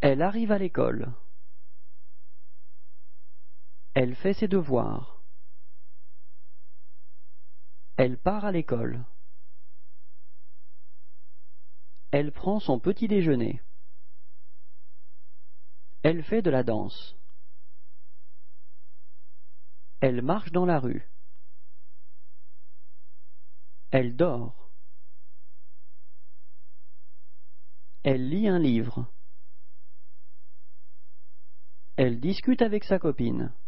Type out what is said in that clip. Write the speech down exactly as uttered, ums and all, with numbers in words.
Elle arrive à l'école. Elle fait ses devoirs. Elle part à l'école. Elle prend son petit déjeuner. Elle fait de la danse. Elle marche dans la rue. Elle dort. Elle lit un livre. Elle discute avec sa copine.